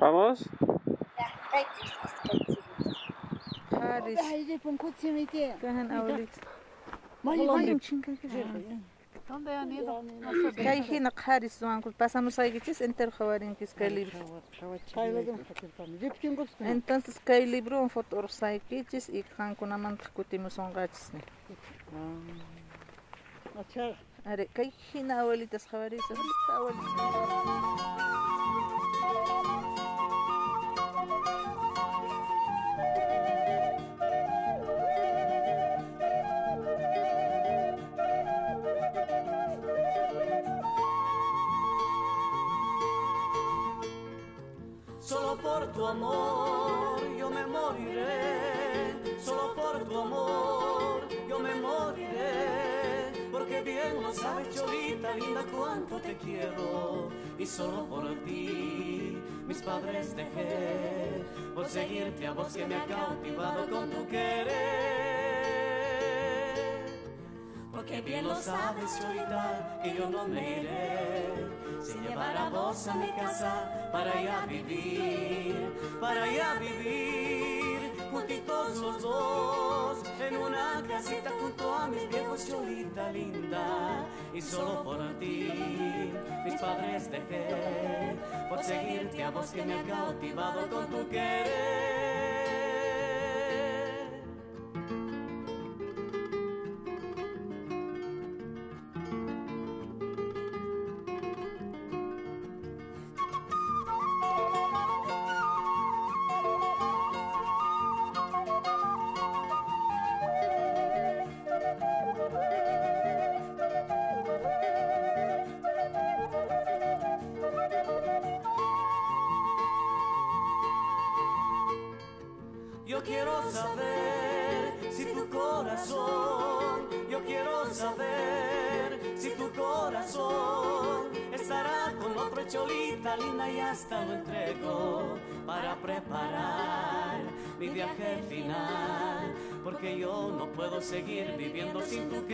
¿Vamos? Haris. Kahan abuelit. ¿Dónde han ido? Kay hina Haris duankul pasamos ahí que entero jawarinquis kay libro. Entonces kay libro un foto orsaikichis y kankunamanta kutimusongachis. Are kay hina abuelitas jawaris, abuelita. Solo por tu amor yo me moriré, solo por tu amor yo me moriré, porque bien lo sabes, Cholita linda, cuánto te quiero, y solo por ti mis padres dejé, por seguirte a vos que me ha cautivado con tu querer, porque bien lo sabes, Cholita, que yo no me iré sin llevar a vos a mi casa para allá vivir, juntitos los dos, en una casita junto a mis viejos, Cholita linda, y solo por ti mis padres dejé, por seguirte a vos que me ha cautivado con tu querer. Yo quiero saber si tu corazón, yo quiero saber si tu corazón estará con otro, Cholita linda, y hasta lo entrego para preparar mi viaje final, porque yo no puedo seguir viviendo sin tu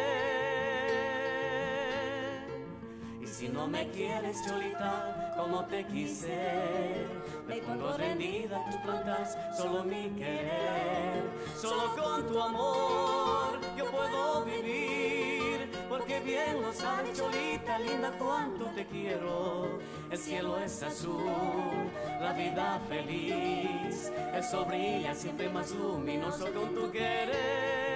querer. Y si no me quieres, Cholita, como te quise, me pongo rendida a tus plantas, solo mi querer, solo con tu amor yo puedo vivir, porque bien lo sabes, Cholita linda, cuánto te quiero. El cielo es azul, la vida feliz, el sol brilla siempre más luminoso con tu querer.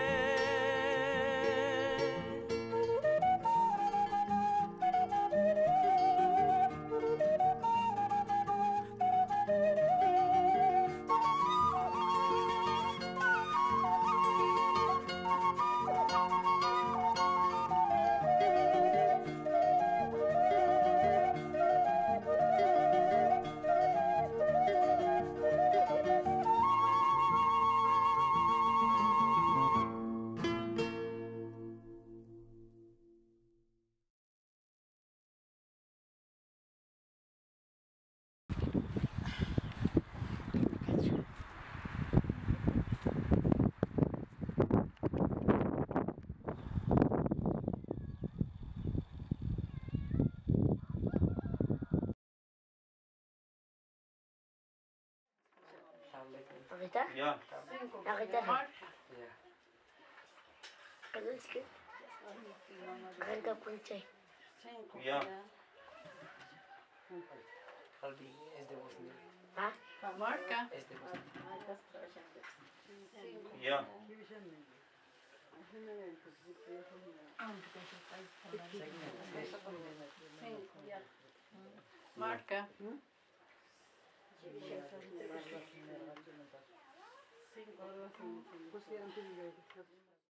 ¿Ahorita? Ya. ¿Ahorita? ¿Ahorita? ¿Ahorita punche? Ya. Es de Bosnia. ¿Ah? Marca. Es de Bosnia. Ya. Marca. Cinco,